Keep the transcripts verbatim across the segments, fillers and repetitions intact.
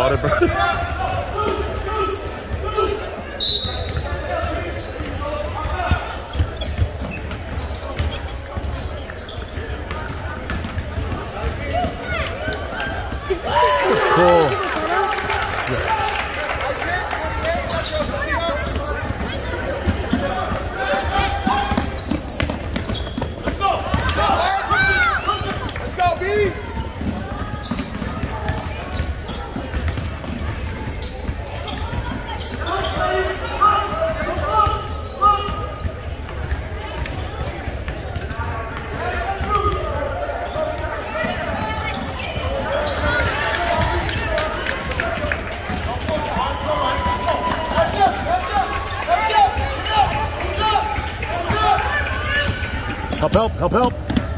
water, bro. Cool. Help, help, help, help.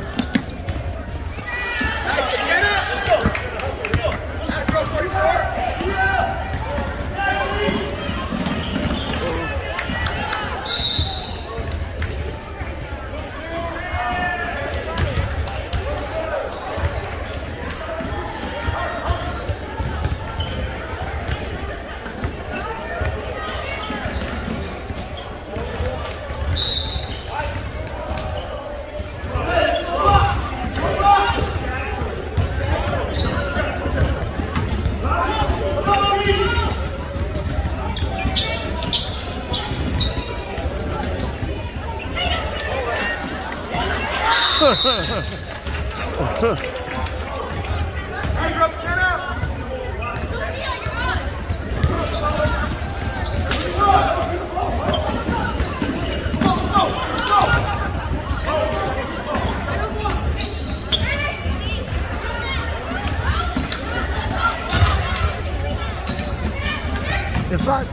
Inside.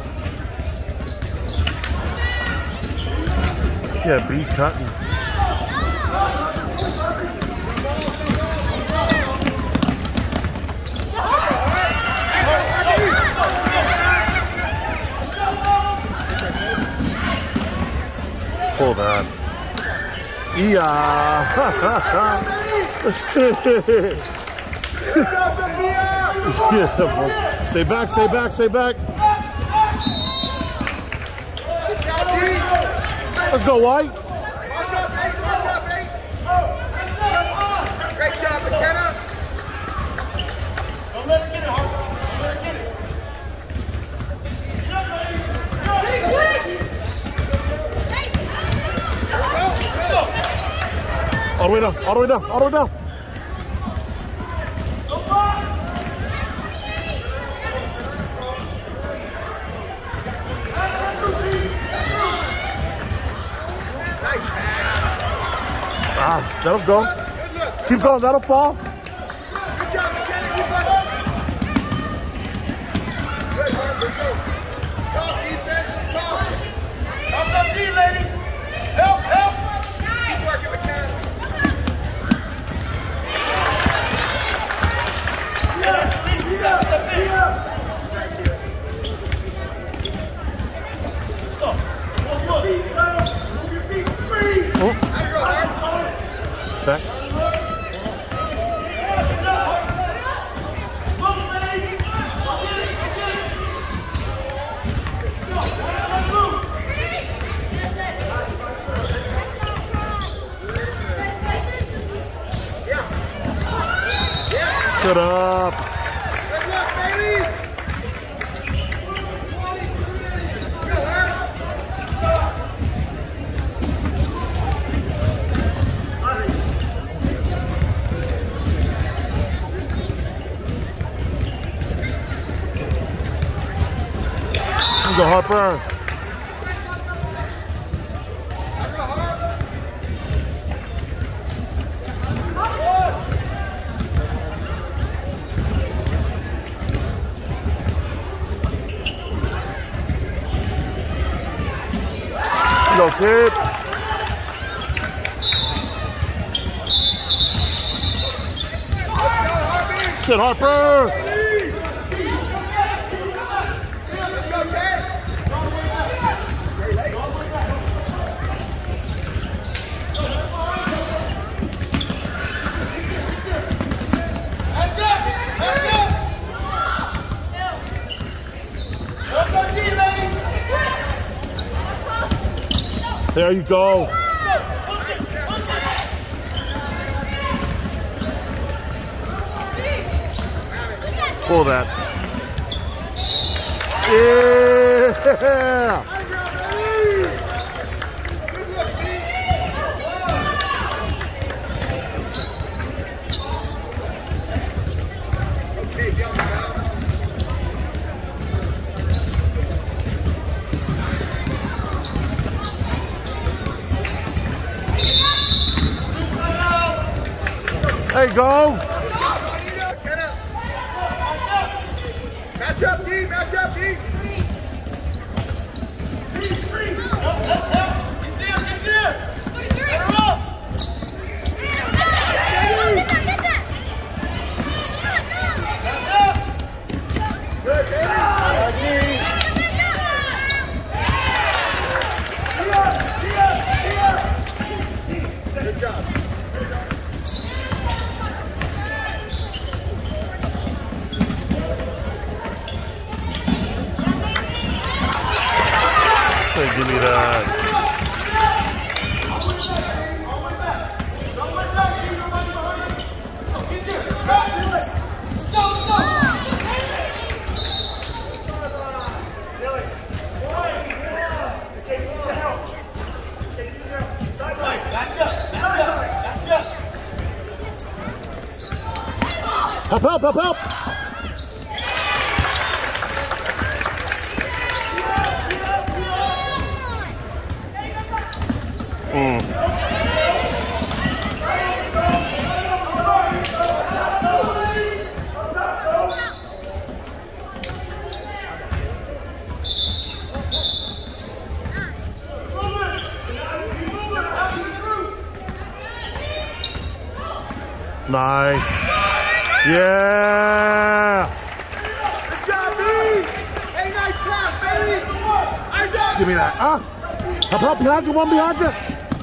Yeah, B cutting. Pull that. Yeah. Yeah. Stay back, stay back, stay back. Let's go, White. Great job, McKenna. Don't let her get it, Harper. Don't let her get it. All the way down, all the way down, all the way down. Ah, that'll go. Keep going, that'll fall. Good job, McKenna. Keep going. Good, Harper. Let's go. Talk defense. Talk. Talk up D, lady. Help, help. Keep working, McKenna. Let's go. Move your feet. Free. Oh. Back. Good up. Good luck, baby. Let's go, Herb. Let's go, Harper. Go, kid. Sit, Harper. Let's go, Chad. Hands up. Hands up. There you go. Pull that. Yeah. There you go. Match up, D. Match up, D. Good job. Hey, give me that. Help, help, help, help! Mm. Nice. Yeah. Good job, B. Hey, nice pass, baby. Nice job. Give me that. Ah. Help, help, behind you, one behind you.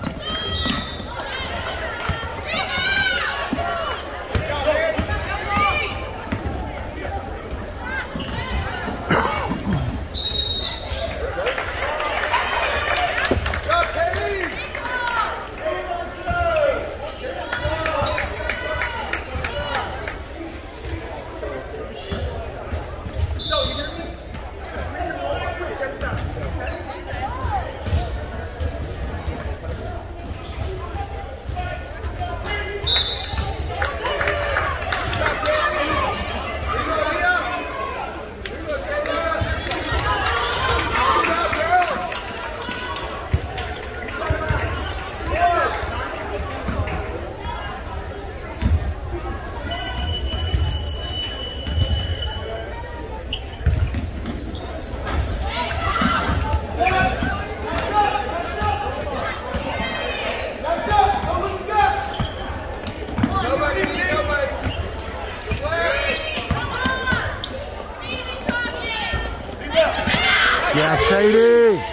Yeah, Sadie.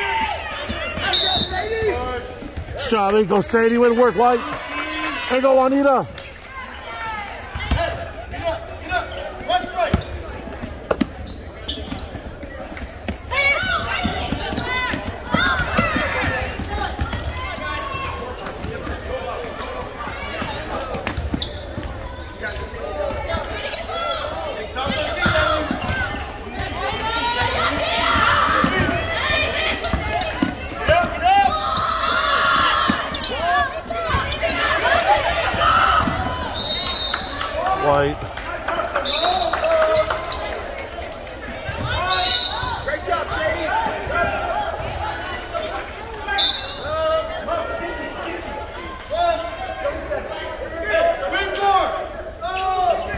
Shaw, there you go, Sadie. Way to work, White. There you go, Juanita. White. Great job, Sadie. Win more. Oh.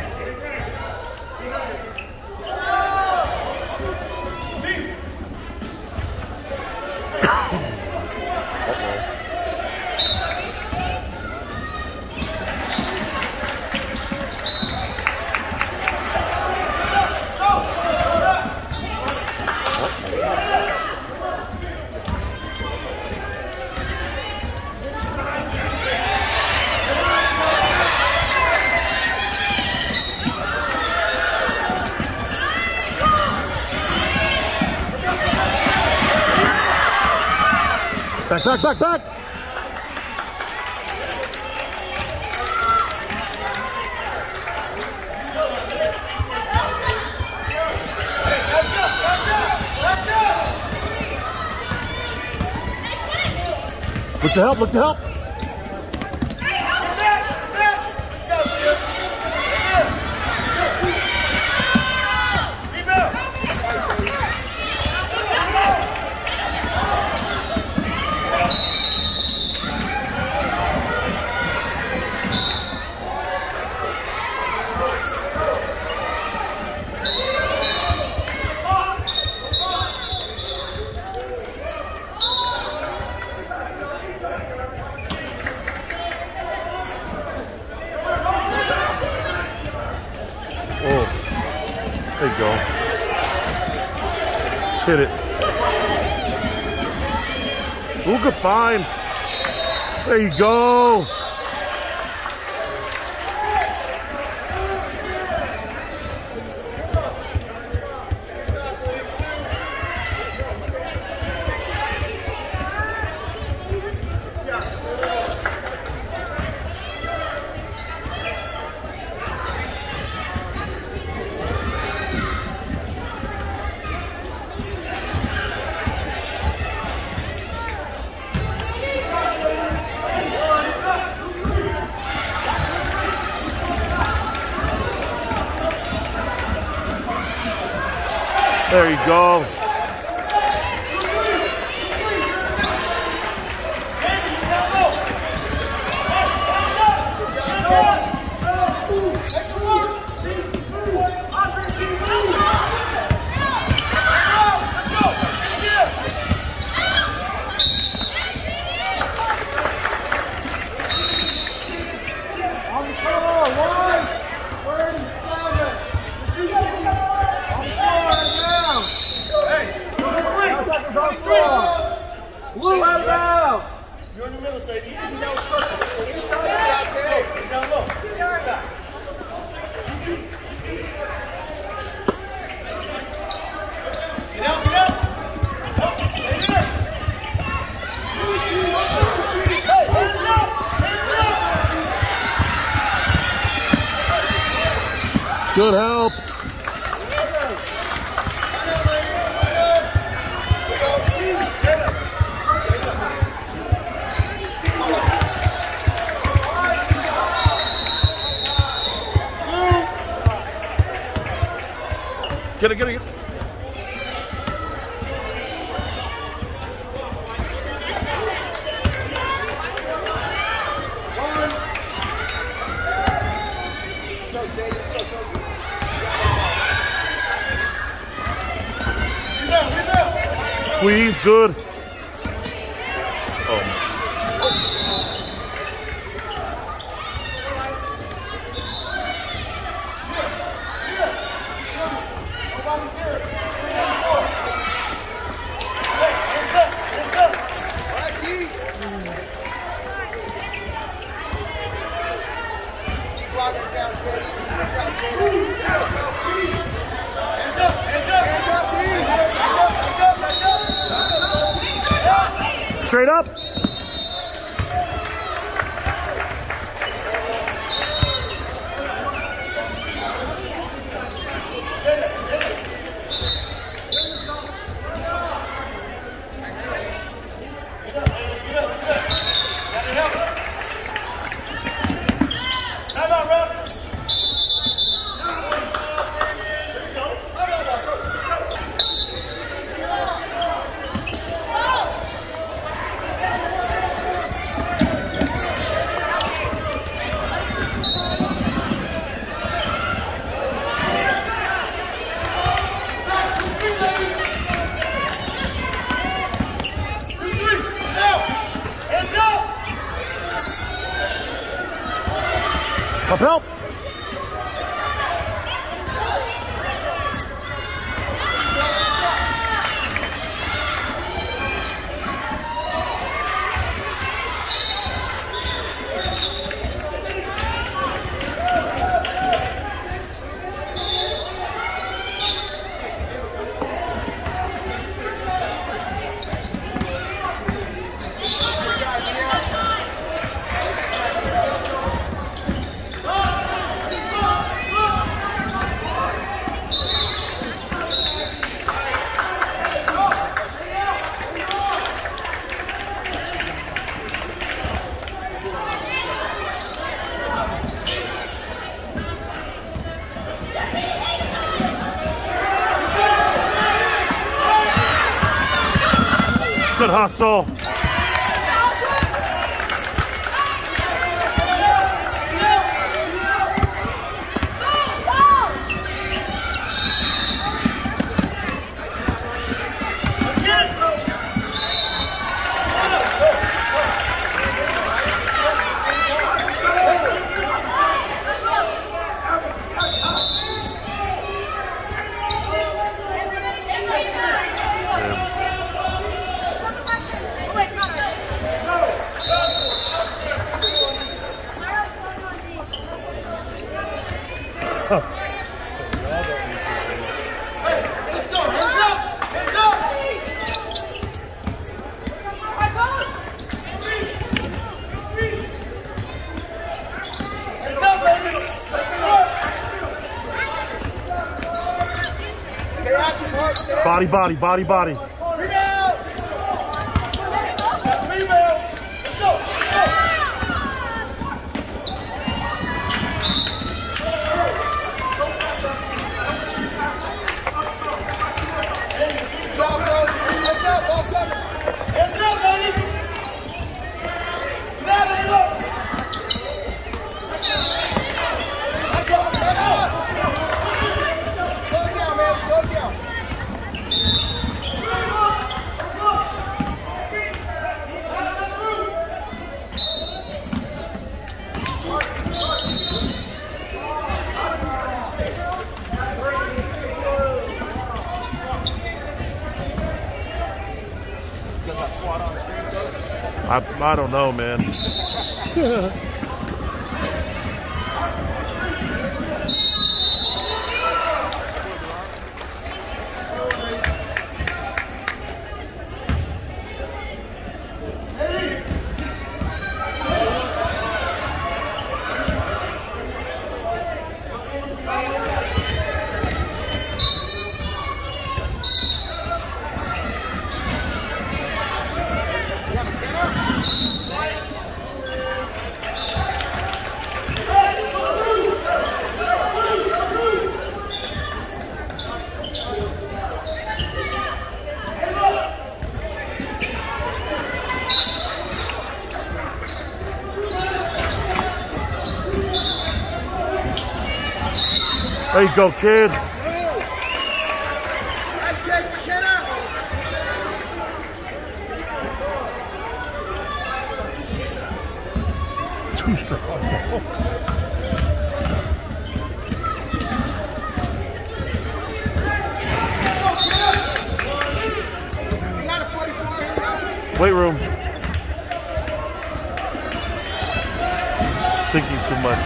Back, back, back, back. Look to help, look to help. There you go. Hit it. Ooh, good find. There you go. There you go. You're in the middle, Sadie. Get down low. Get out, get out. Stay there. Hey, hands up. Hands up. Good help. Get it, get it, get it. Squeeze, good. Oh. Straight up. Up help. Good hustle. Body, body, body, body. I, I don't know, man. There you go, kid. Let's take McKenna. Too strong. Weight room. Thinking too much.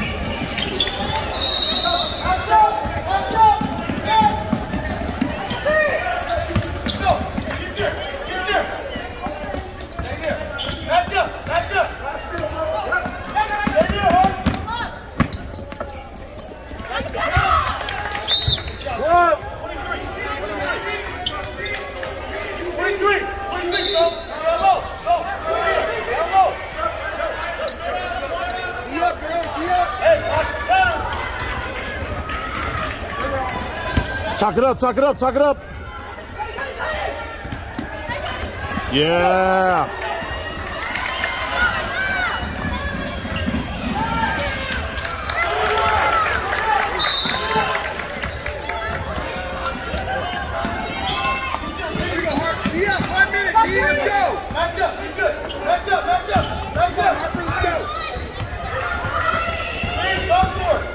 Talk it up, talk it up, talk it up. Yeah. Let's go. Match up. You're good. Match up. Match up. Match up. Let's go. Go for it.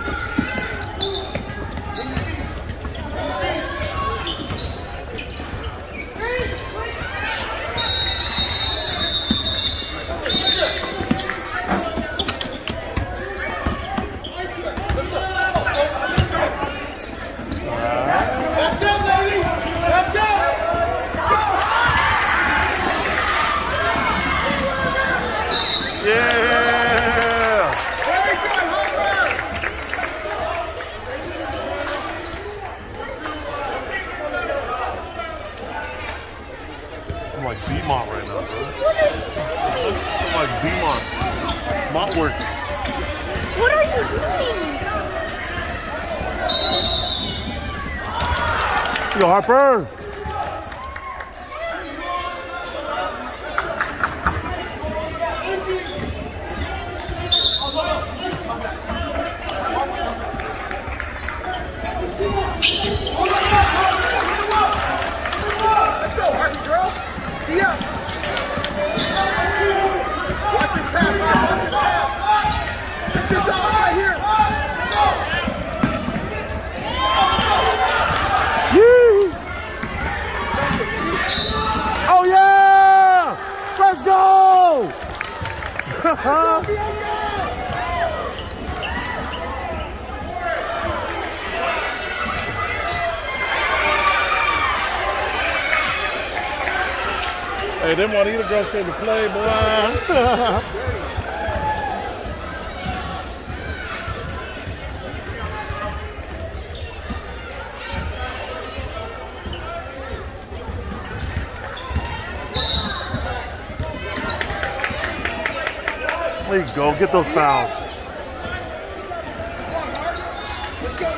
That's it, lady. That's it. Yeah! Very good, Harper! I'm like B-Mont right now, bro. I'm like B-Mont. Mont work. What are you doing? Yo, Harper! Hey, them Juanita girls came to play, boy. There you go. Get those fouls. Let's go,